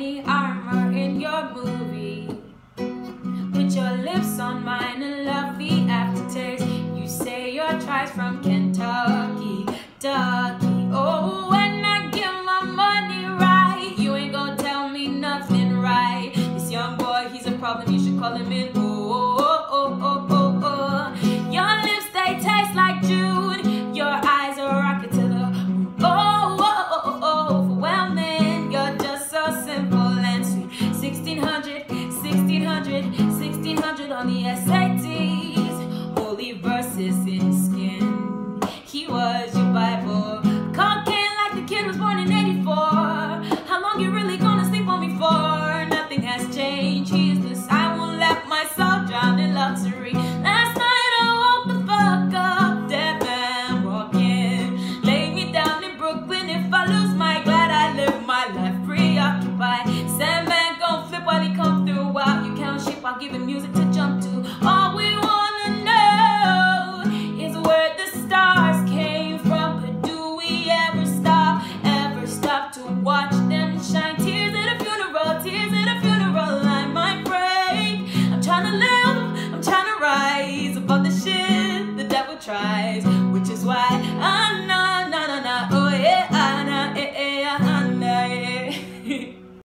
body armor in your movie. Put your lips on mine and love the aftertaste. You say your tribe's from Kentucky, Ducky. Oh, when I give my money right, you ain't gonna tell me nothing right. This young boy, he's a problem, you should call him in. Oh, oh, oh, oh, oh, oh. Your lips, they taste like June. Your eyes are rocket to the oh, oh, oh, oh, oh. Overwhelming, you're just so simple and sweet. 1600, 1600, 1600 on the SATs. Holy verses in his skin. He was your Bible. Cocaine like the kid was born in 84. How long you really gonna sleep on me for? Nothing has changed. He is this. I won't let my soul drown in luxury. Last night I woke the fuck up, dead man walking. Lay me down in Brooklyn. If I lose my glad I live my life preoccupied. Sandman gon' flip while he come through. While you count sheep, I'll give him music to jump to. All we wanna know is where the stars came from. But do we ever stop to watch them shine? Tears at a funeral, tears at a funeral. I might break. I'm trying to live, I'm trying to rise above the shit the devil tried.